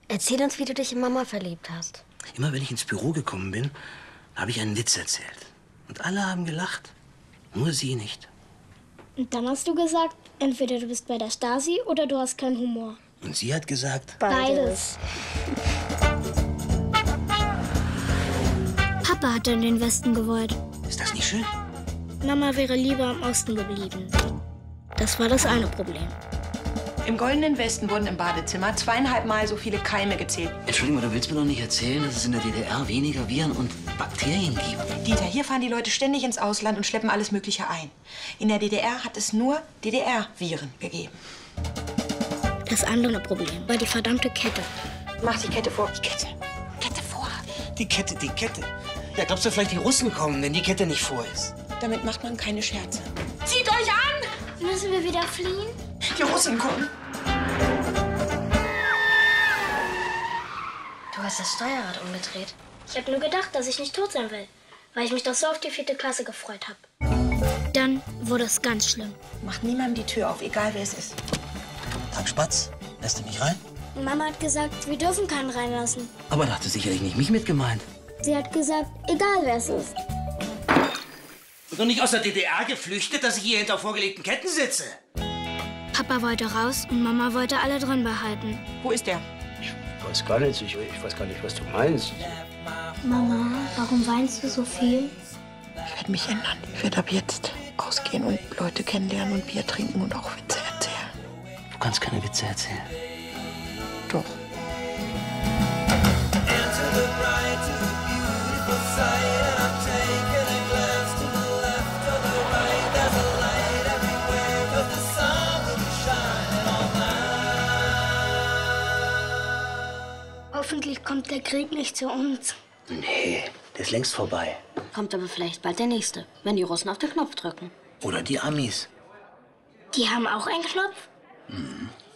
Erzähl uns, wie du dich in Mama verliebt hast. Immer wenn ich ins Büro gekommen bin, habe ich einen Witz erzählt. Und alle haben gelacht. Nur sie nicht. Und dann hast du gesagt, entweder du bist bei der Stasi oder du hast keinen Humor. Und sie hat gesagt... Beides. Papa hat in den Westen gewollt. Ist das nicht schön? Mama wäre lieber im Osten geblieben. Das war das eine Problem. Im Goldenen Westen wurden im Badezimmer 2,5 Mal so viele Keime gezählt. Entschuldigung, du willst mir doch nicht erzählen, dass es in der DDR weniger Viren und Bakterien gibt? Dieter, hier fahren die Leute ständig ins Ausland und schleppen alles Mögliche ein. In der DDR hat es nur DDR-Viren gegeben. Das andere Problem war die verdammte Kette. Mach die Kette vor. Die Kette. Kette vor. Die Kette, die Kette. Ja, glaubst du vielleicht, die Russen kommen, wenn die Kette nicht vor ist? Damit macht man keine Scherze. Zieht euch an! Müssen wir wieder fliehen? Die Russen kommen. Du hast das Steuerrad umgedreht. Ich habe nur gedacht, dass ich nicht tot sein will, weil ich mich doch so auf die 4. Klasse gefreut habe. Dann wurde es ganz schlimm. Macht niemandem die Tür auf, egal wer es ist. Tag Spatz, lässt du mich rein? Mama hat gesagt, wir dürfen keinen reinlassen. Aber da hast du sicherlich nicht mich mit gemeint. Sie hat gesagt, egal wer es ist. Ich bin doch nicht aus der DDR geflüchtet, dass ich hier hinter vorgelegten Ketten sitze. Papa wollte raus und Mama wollte alle drin behalten. Wo ist der? Ich weiß gar nicht, ich weiß gar nicht, was du meinst. Mama, warum weinst du so viel? Ich werde mich ändern. Ich werde ab jetzt ausgehen und Leute kennenlernen und Bier trinken und auch Witze erzählen. Du kannst keine Witze erzählen. Doch. Hoffentlich kommt der Krieg nicht zu uns. Nee, der ist längst vorbei. Kommt aber vielleicht bald der nächste, wenn die Russen auf den Knopf drücken. Oder die Amis. Die haben auch einen Knopf? Mhm.